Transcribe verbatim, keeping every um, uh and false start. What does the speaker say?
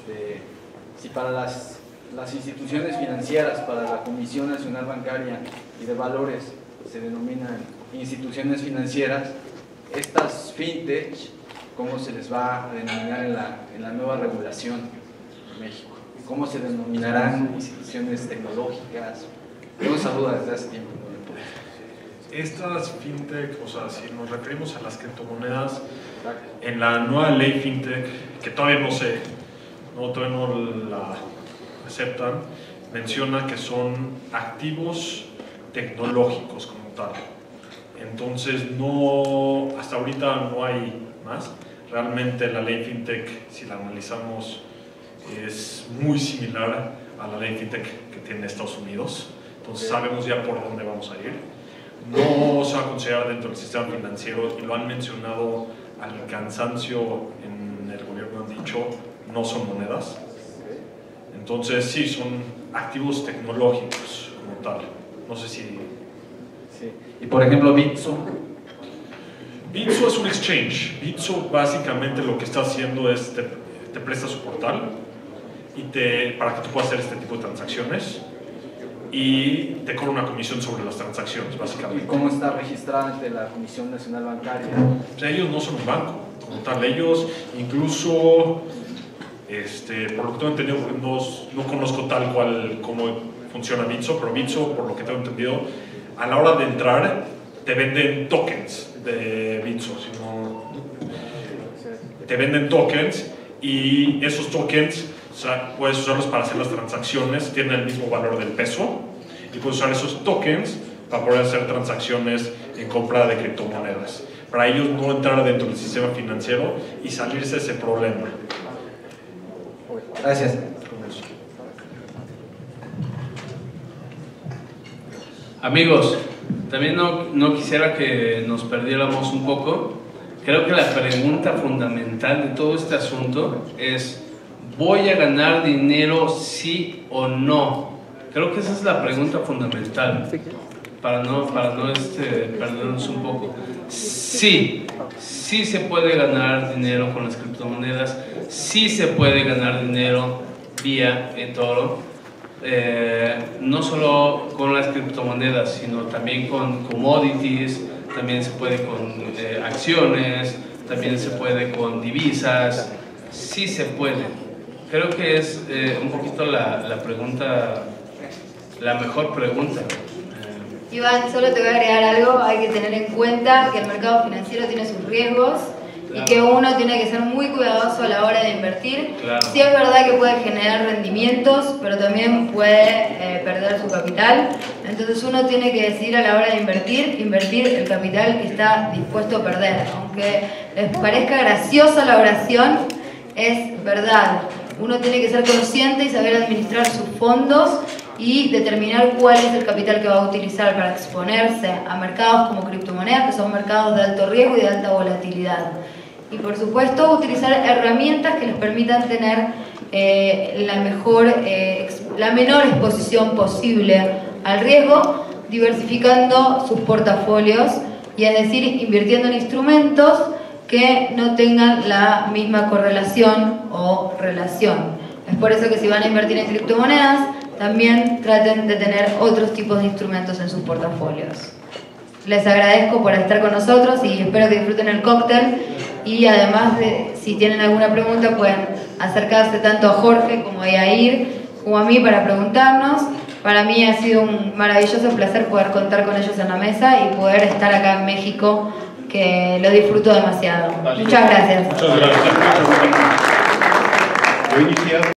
este, si para las, las instituciones financieras, para la Comisión Nacional Bancaria y de Valores, se denominan instituciones financieras, estas fintech, ¿cómo se les va a denominar en la, en la nueva regulación en México? ¿Cómo se denominarán instituciones tecnológicas? Tengo esa duda desde hace tiempo. Estas fintech, o sea, si nos referimos a las criptomonedas, en la nueva ley fintech, que todavía no sé, no, todavía no la aceptan, menciona que son activos tecnológicos como tal. Entonces, no, hasta ahorita no hay más. Realmente la ley fintech, si la analizamos, es muy similar a la ley fintech que tiene Estados Unidos. Entonces sabemos ya por dónde vamos a ir. No se va a considerar dentro del sistema financiero y lo han mencionado al cansancio en el gobierno, han dicho, no son monedas. Entonces sí, son activos tecnológicos como tal. No sé si... Sí. Y por ejemplo, Bitso. Bitso es un exchange. Bitso básicamente lo que está haciendo es te, te presta su portal y te, para que tú puedas hacer este tipo de transacciones y te cobra una comisión sobre las transacciones, básicamente. ¿Y cómo está registrada ante la Comisión Nacional Bancaria? O sea, ellos no son un banco, como tal. Ellos incluso, este, por lo que tengo entendido, no, no conozco tal cual cómo funciona Bitso, pero Bitso, por lo que tengo entendido, a la hora de entrar te venden tokens de Bitso, sino te venden tokens y esos tokens, o sea, puedes usarlos para hacer las transacciones, tienen el mismo valor del peso y puedes usar esos tokens para poder hacer transacciones en compra de criptomonedas. Para ellos no entrar dentro del sistema financiero y salirse de ese problema. Gracias. Amigos, también no, no quisiera que nos perdiéramos un poco. Creo que la pregunta fundamental de todo este asunto es: ¿voy a ganar dinero sí o no? Creo que esa es la pregunta fundamental para no, para no este, perdernos un poco. Sí, sí se puede ganar dinero con las criptomonedas, sí se puede ganar dinero vía eToro, eh, no solo con las criptomonedas, sino también con commodities, también se puede con eh, acciones, también se puede con divisas, sí se puede. Creo que es eh, un poquito la, la pregunta, la mejor pregunta. Iván, solo te voy a agregar algo. Hay que tener en cuenta que el mercado financiero tiene sus riesgos, claro, y que uno tiene que ser muy cuidadoso a la hora de invertir. Claro. Sí es verdad que puede generar rendimientos, pero también puede eh, perder su capital. Entonces uno tiene que decidir a la hora de invertir, invertir el capital que está dispuesto a perder. Aunque les parezca graciosa la oración, es verdad. Uno tiene que ser consciente y saber administrar sus fondos y determinar cuál es el capital que va a utilizar para exponerse a mercados como criptomonedas, que son mercados de alto riesgo y de alta volatilidad. Y por supuesto utilizar herramientas que les permitan tener eh, la, mejor, eh, la menor exposición posible al riesgo, diversificando sus portafolios, y es decir, invirtiendo en instrumentos que no tengan la misma correlación o relación. Es por eso que si van a invertir en criptomonedas, también traten de tener otros tipos de instrumentos en sus portafolios. Les agradezco por estar con nosotros y espero que disfruten el cóctel. Y además, de, si tienen alguna pregunta, pueden acercarse tanto a Jorge como a Yair como a mí para preguntarnos. Para mí ha sido un maravilloso placer poder contar con ellos en la mesa y poder estar acá en México, que lo disfruto demasiado. Muchas gracias. Muchas gracias.